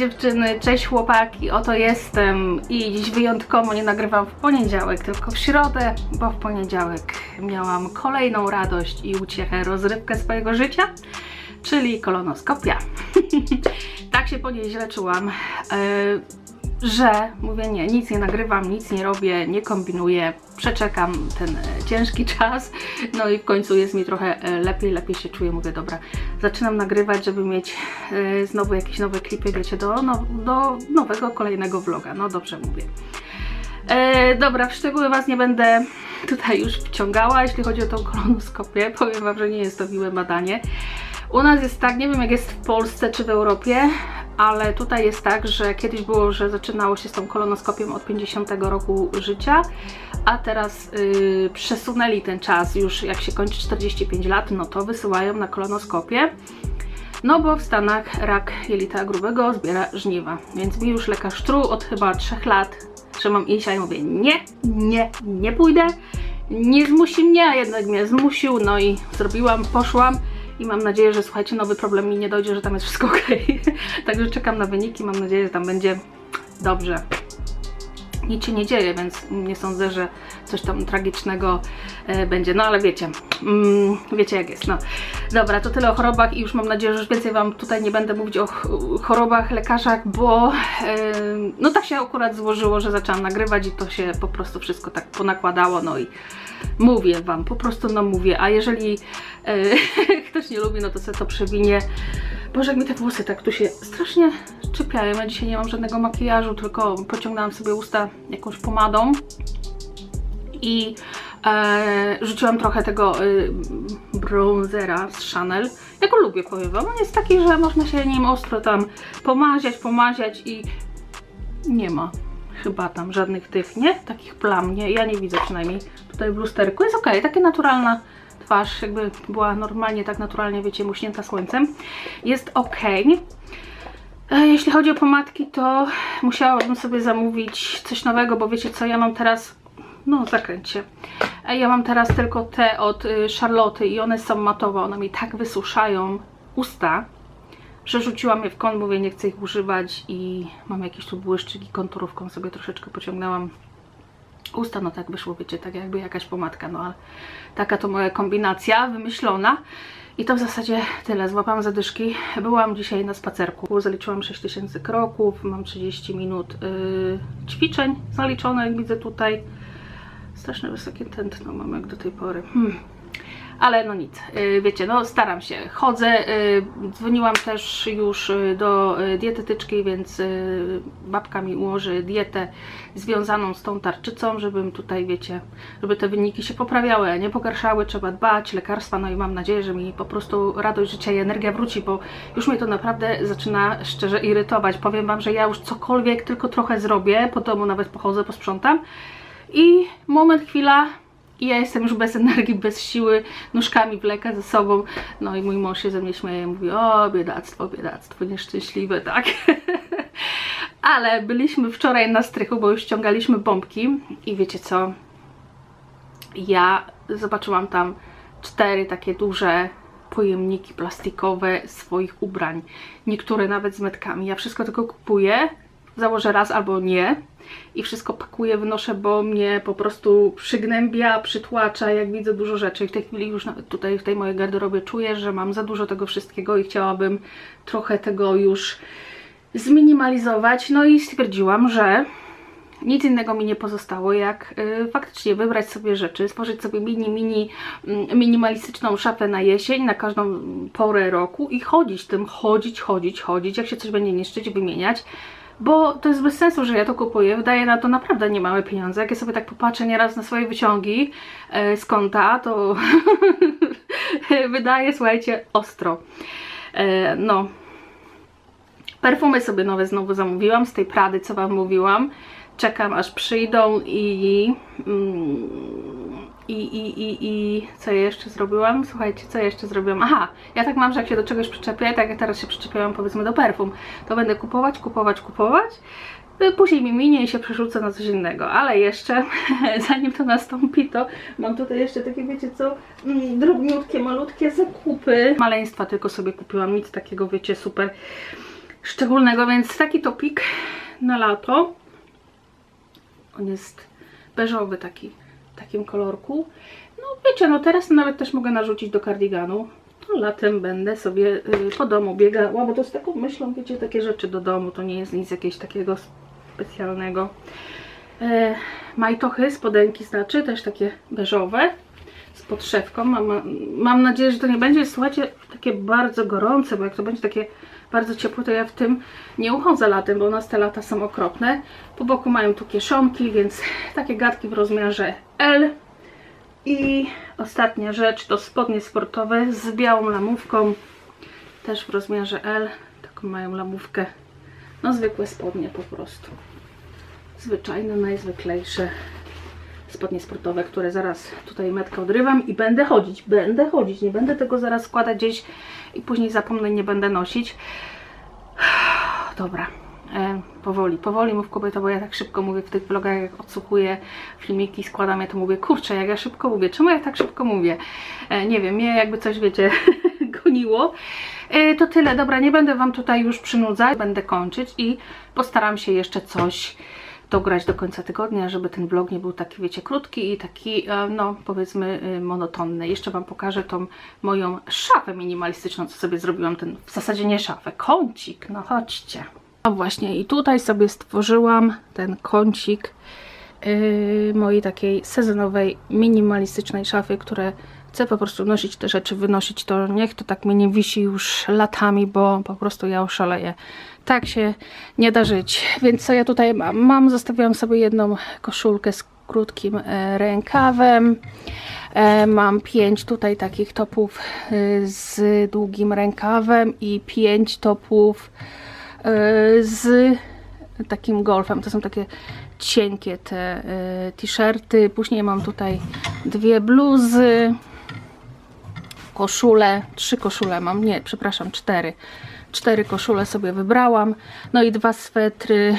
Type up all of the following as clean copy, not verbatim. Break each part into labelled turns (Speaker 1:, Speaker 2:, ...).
Speaker 1: dziewczyny, cześć chłopaki, oto jestem i dziś wyjątkowo nie nagrywam w poniedziałek, tylko w środę, bo w poniedziałek miałam kolejną radość i uciechę, rozrywkę swojego życia, czyli kolonoskopia. Tak się po niej źle czułam, że mówię nie, nic nie nagrywam, nic nie robię, nie kombinuję, przeczekam ten ciężki czas, no i w końcu jest mi trochę lepiej się czuję, mówię dobra, zaczynam nagrywać, żeby mieć znowu jakieś nowe klipy, wiecie, do nowego, kolejnego vloga, no dobrze mówię. Dobra, w szczegóły was nie będę tutaj już wciągała, jeśli chodzi o tą kolonoskopię, powiem wam, że nie jest to miłe badanie. U nas jest tak, nie wiem jak jest w Polsce czy w Europie, ale tutaj jest tak, że kiedyś było, że zaczynało się z tą kolonoskopią od 50 roku życia, a teraz przesunęli ten czas, już jak się kończy 45 lat, no to wysyłają na kolonoskopię, no bo w Stanach rak jelita grubego zbiera żniwa, więc mi już lekarz truł od chyba 3 lat, że mam iść, a ja mówię nie pójdę, nie zmusi mnie, a jednak mnie zmusił, no i zrobiłam, poszłam. I mam nadzieję, że słuchajcie, nowy problem mi nie dojdzie, że tam jest wszystko ok. Także czekam na wyniki, mam nadzieję, że tam będzie dobrze. Nic się nie dzieje, więc nie sądzę, że coś tam tragicznego będzie. No ale wiecie, wiecie jak jest. No dobra, to tyle o chorobach i już mam nadzieję, że już więcej wam tutaj nie będę mówić o chorobach, lekarzach, bo no tak się akurat złożyło, że zaczęłam nagrywać i to się po prostu wszystko tak ponakładało, no i mówię wam, po prostu no mówię, a jeżeli ktoś nie lubi, no to sobie to przewinie. Boże, jak mi te włosy tak tu się strasznie czepiają, ja dzisiaj nie mam żadnego makijażu, tylko pociągnęłam sobie usta jakąś pomadą i rzuciłam trochę tego bronzera z Chanel. Ja go lubię, powiem wam, on jest taki, że można się nim ostro tam pomaziać i nie ma chyba tam żadnych tych, nie? Takich plam, nie? Ja nie widzę przynajmniej tutaj w lusterku. Jest ok, taka naturalna twarz, jakby była normalnie, tak naturalnie, wiecie, muśnięta słońcem. Jest ok. Jeśli chodzi o pomadki, to musiałabym sobie zamówić coś nowego, bo wiecie co, ja mam teraz, no zakręćcie, ja mam teraz tylko te od Charlotte i one są matowe, one mi tak wysuszają usta, że rzuciłam je w kąt, mówię, nie chcę ich używać i mam jakiś tu błyszczyk i konturówką sobie troszeczkę pociągnęłam usta, no tak wyszło, wiecie, tak jakby jakaś pomadka, no ale taka to moja kombinacja wymyślona i to w zasadzie tyle, złapałam zadyszki, byłam dzisiaj na spacerku, zaliczyłam 6000 kroków, mam 30 minut ćwiczeń zaliczone, jak widzę tutaj, strasznie wysokie tętno mam jak do tej pory, ale no nic, wiecie, no staram się, chodzę, dzwoniłam też już do dietetyczki, więc babka mi ułoży dietę związaną z tą tarczycą, żebym tutaj, wiecie, żeby te wyniki się poprawiały, a nie pogarszały, trzeba dbać, lekarstwa, no i mam nadzieję, że mi po prostu radość życia i energia wróci, bo już mnie to naprawdę zaczyna szczerze irytować. Powiem wam, że ja już cokolwiek tylko trochę zrobię, po domu nawet pochodzę, posprzątam i moment, chwila, i ja jestem już bez energii, bez siły, nóżkami wleka ze sobą. No i mój mąż się ze mnie śmieje, mówi, o biedactwo, nieszczęśliwe, tak. Ale byliśmy wczoraj na strychu, bo już ściągaliśmy bombki i wiecie co, ja zobaczyłam tam 4 takie duże pojemniki plastikowe swoich ubrań, niektóre nawet z metkami. Ja wszystko tylko kupuję, założę raz albo nie i wszystko pakuję, wynoszę, bo mnie po prostu przygnębia, przytłacza, jak widzę dużo rzeczy. I w tej chwili już nawet tutaj w tej mojej garderobie czuję, że mam za dużo tego wszystkiego i chciałabym trochę tego już zminimalizować. No i stwierdziłam, że nic innego mi nie pozostało, jak faktycznie wybrać sobie rzeczy, stworzyć sobie minimalistyczną szafę na jesień, na każdą porę roku i chodzić tym, chodzić, jak się coś będzie niszczyć, wymieniać. Bo to jest bez sensu, że ja to kupuję, wydaję na to naprawdę niemałe pieniądze. Jak ja sobie tak popatrzę nieraz na swoje wyciągi z konta, to wydaje, słuchajcie, ostro. No, perfumy sobie nowe znowu zamówiłam z tej Prady, co wam mówiłam. Czekam aż przyjdą i co jeszcze zrobiłam? Słuchajcie, co jeszcze zrobiłam? Aha, ja tak mam, że jak się do czegoś przyczepię, tak jak teraz się przyczepiłam powiedzmy do perfum, to będę kupować, później mi minie i się przerzucę na coś innego, ale jeszcze zanim to nastąpi, to mam tutaj jeszcze takie, wiecie co, drobniutkie, malutkie zakupy. Maleństwa tylko sobie kupiłam, nic takiego, wiecie, super szczególnego, więc taki topik na lato. On jest beżowy taki, w takim kolorku. No wiecie, no teraz nawet też mogę narzucić do kardiganu. To latem będę sobie po domu biegała, bo to z taką myślą, wiecie, takie rzeczy do domu, to nie jest nic jakiegoś takiego specjalnego. Majtochy, spodenki znaczy, też takie beżowe, z podszewką. Mam nadzieję, że to nie będzie, słuchajcie, takie bardzo gorące, bo jak to będzie takie bardzo ciepłe, to ja w tym nie uchodzę latem, bo u nas te lata są okropne. Po boku mają tu kieszonki, więc takie gadki w rozmiarze L. I ostatnia rzecz to spodnie sportowe z białą lamówką, też w rozmiarze L. Taką mają lamówkę. No zwykłe spodnie po prostu. Zwyczajne, najzwyklejsze spodnie sportowe, które zaraz tutaj metkę odrywam i będę chodzić, nie będę tego zaraz składać gdzieś i później zapomnę i nie będę nosić. Dobra, powoli mów kobieto, bo ja tak szybko mówię w tych vlogach, jak odsłuchuję filmiki, składam je, to mówię, kurczę, jak ja szybko mówię, czemu ja tak szybko mówię? Nie wiem, mnie jakby coś, wiecie, goniło. To tyle, dobra, nie będę wam tutaj już przynudzać, będę kończyć i postaram się jeszcze coś dograć do końca tygodnia, żeby ten vlog nie był taki, wiecie, krótki i taki, no powiedzmy, monotonny. Jeszcze wam pokażę tą moją szafę minimalistyczną, co sobie zrobiłam, w zasadzie nie szafę, kącik, no chodźcie. No właśnie, i tutaj sobie stworzyłam ten kącik mojej takiej sezonowej, minimalistycznej szafy, które chcę po prostu nosić te rzeczy, wynosić to, niech to tak mnie nie wisi już latami, bo po prostu ja oszaleję. Tak się nie da żyć. Więc co ja tutaj mam? Zostawiłam sobie jedną koszulkę z krótkim rękawem. Mam 5 tutaj takich topów z długim rękawem i 5 topów z takim golfem. To są takie cienkie te t-shirty. Później mam tutaj 2 bluzy, koszule, 3 koszule mam, nie, przepraszam, 4. 4 koszule sobie wybrałam, no i 2 swetry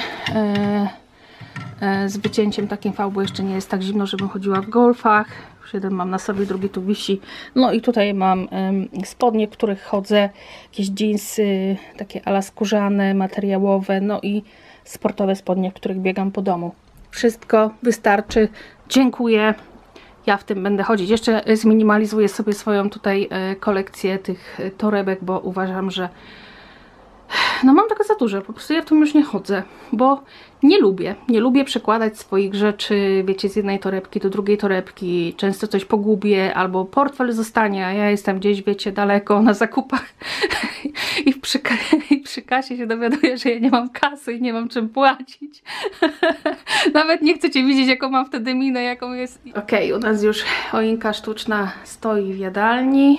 Speaker 1: z wycięciem takim V, bo jeszcze nie jest tak zimno, żebym chodziła w golfach. Już jeden mam na sobie, drugi tu wisi. No i tutaj mam spodnie, w których chodzę, jakieś dżinsy, takie ala skórzane, materiałowe, no i sportowe spodnie, w których biegam po domu. Wszystko wystarczy, dziękuję. Ja w tym będę chodzić. Jeszcze zminimalizuję sobie swoją tutaj kolekcję tych torebek, bo uważam, że no mam tego za dużo, po prostu ja w tym już nie chodzę, bo nie lubię przekładać swoich rzeczy, wiecie, z jednej torebki do drugiej torebki, często coś pogubię, albo portfel zostanie, a ja jestem gdzieś, wiecie, daleko na zakupach i przy kasie się dowiaduję, że ja nie mam kasy i nie mam czym płacić. Nawet nie chcecie widzieć, jaką mam wtedy minę, jaką jest. Okej, u nas już choinka sztuczna stoi w jadalni.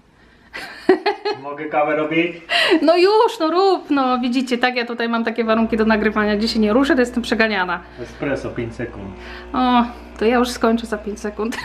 Speaker 2: Mogę kawę robić?
Speaker 1: No już, no rób, no widzicie, tak, ja tutaj mam takie warunki do nagrywania, gdzie się nie ruszę, to jestem przeganiana.
Speaker 2: Espresso 5 sekund.
Speaker 1: O, to ja już skończę za 5 sekund.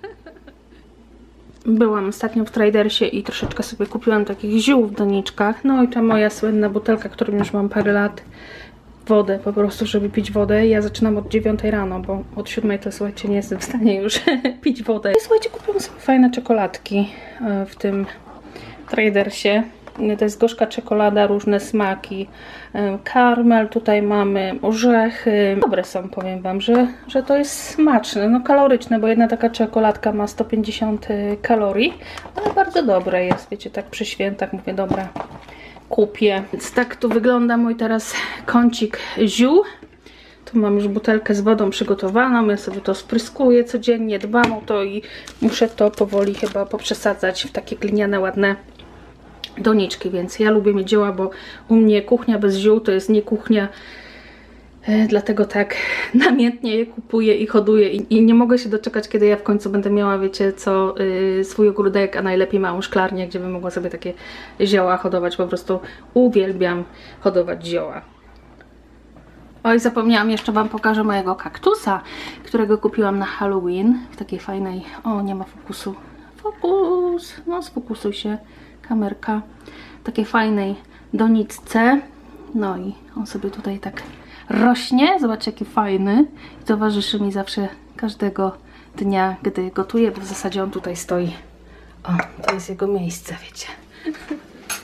Speaker 1: Byłam ostatnio w Tradersie i troszeczkę sobie kupiłam takich ziół w doniczkach. No i ta moja słynna butelka, którą już mam parę lat. Wodę, po prostu, żeby pić wodę. Ja zaczynam od 9 rano, bo od 7 to, słuchajcie, nie jestem w stanie już pić wodę. I słuchajcie, kupiłam sobie fajne czekoladki w tym Tradersie. To jest gorzka czekolada, różne smaki, karmel, tutaj mamy orzechy. Dobre są, powiem wam, że to jest smaczne, no kaloryczne, bo jedna taka czekoladka ma 150 kalorii, ale bardzo dobre jest, wiecie, tak przy świętach mówię, dobra, kupię. Więc tak tu wygląda mój teraz kącik ziół. Tu mam już butelkę z wodą przygotowaną, ja sobie to spryskuję codziennie, dbam o to i muszę to powoli chyba poprzesadzać w takie gliniane, ładne doniczki, więc ja lubię mieć zioła, bo u mnie kuchnia bez ziół to jest nie kuchnia, dlatego tak namiętnie je kupuję i hoduję i nie mogę się doczekać, kiedy ja w końcu będę miała, wiecie co, swój ogródek, a najlepiej małą szklarnię, gdzie bym mogła sobie takie zioła hodować, po prostu uwielbiam hodować zioła. Oj, zapomniałam, jeszcze wam pokażę mojego kaktusa, którego kupiłam na Halloween, w takiej fajnej, o nie ma fokusu, fokus, no sfokusuj się, kamerka, w takiej fajnej doniczce, no i on sobie tutaj tak rośnie, zobaczcie jaki fajny i towarzyszy mi zawsze każdego dnia, gdy gotuję, bo w zasadzie on tutaj stoi, o, to jest jego miejsce, wiecie.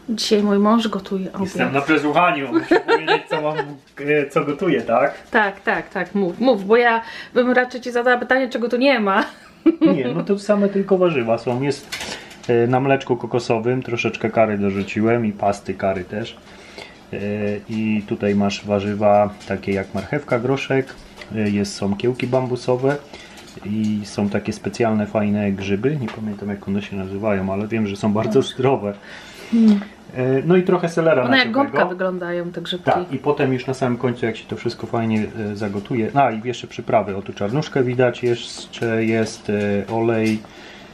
Speaker 1: Dzisiaj mój mąż gotuje obiad.
Speaker 2: Jestem na przesłuchaniu, muszę powiedzieć co gotuję, tak?
Speaker 1: Tak, mów, bo ja bym raczej ci zadała pytanie, czego tu nie ma.
Speaker 2: Nie, no to same tylko warzywa są. Jest na mleczku kokosowym, troszeczkę kary dorzuciłem i pasty kary też. I tutaj masz warzywa takie jak marchewka, groszek, są kiełki bambusowe i są takie specjalne fajne grzyby, nie pamiętam jak one się nazywają, ale wiem, że są bardzo zdrowe. No i trochę selera
Speaker 1: One jak
Speaker 2: naciągnego.
Speaker 1: gąbka wyglądają te grzybki.
Speaker 2: Tak, i potem już na samym końcu, jak się to wszystko fajnie zagotuje. A i jeszcze przyprawy, o tu czarnuszkę widać, jeszcze jest olej,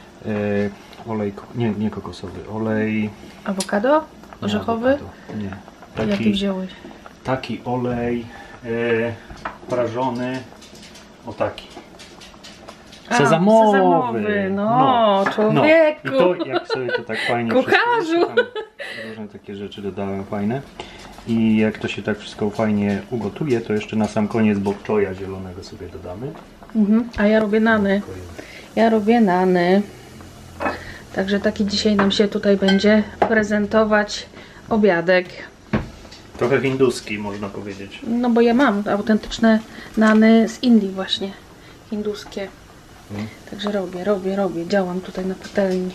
Speaker 2: nie kokosowy, olej...
Speaker 1: Awokado? Orzechowy?
Speaker 2: Nie, awokado, nie.
Speaker 1: Jaki wziąłeś?
Speaker 2: Taki olej prażony, o taki. Sezamowy.
Speaker 1: No, człowieku.
Speaker 2: No. I to jak sobie to tak fajnie
Speaker 1: Kucharzu.
Speaker 2: różne takie rzeczy dodałem fajne. I jak to się tak wszystko fajnie ugotuje, to jeszcze na sam koniec bok choya zielonego sobie dodamy.
Speaker 1: A ja robię nany. Także taki dzisiaj nam się tutaj będzie prezentować obiadek.
Speaker 2: Trochę hinduski można powiedzieć.
Speaker 1: No bo ja mam autentyczne nany z Indii właśnie. Hinduskie. Także robię. Działam tutaj na patelni.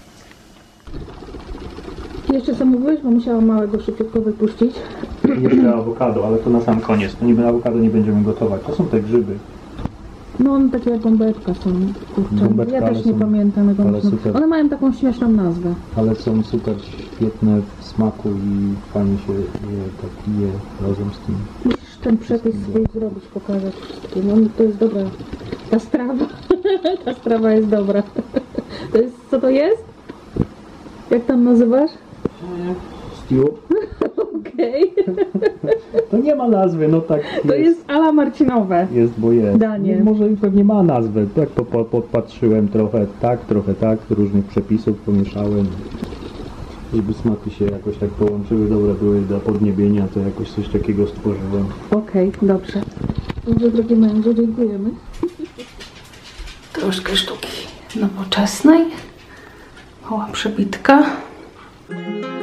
Speaker 1: Jeszcze co mówiłeś, bo musiałam małego szybciutko wypuścić.
Speaker 2: Jeszcze awokado, ale to na sam koniec. To niby awokado nie będziemy gotować. To są te grzyby.
Speaker 1: No one takie jak gąbeczka są, kurczę.
Speaker 2: Gąbeczka,
Speaker 1: Ja
Speaker 2: ale
Speaker 1: też nie
Speaker 2: są-
Speaker 1: pamiętam jak one
Speaker 2: ale
Speaker 1: są.
Speaker 2: super.
Speaker 1: One mają taką śmieszną nazwę.
Speaker 2: Ale są super świetne w smaku i fajnie się je razem z tym.
Speaker 1: Musisz ten przepis swój zrobić, pokazać wszystkim. No to jest dobra. Ta strawa. Ta strawa jest dobra. To jest, co to jest? Jak tam nazywasz?
Speaker 2: Stew?
Speaker 1: Okej.
Speaker 2: To nie ma nazwy, no tak
Speaker 1: To jest ala marcinowe.
Speaker 2: Jest, bo jest.
Speaker 1: Danie.
Speaker 2: No, może i pewnie ma nazwę. Tak podpatrzyłem trochę tak, różnych przepisów pomieszałem. Żeby smaki się jakoś tak połączyły, dobre były do podniebienia, to jakoś coś takiego stworzyłem.
Speaker 1: Okej, dobrze. Dobrze, drogi mężu, dziękujemy. Troszkę sztuki nowoczesnej. Mała przebitka.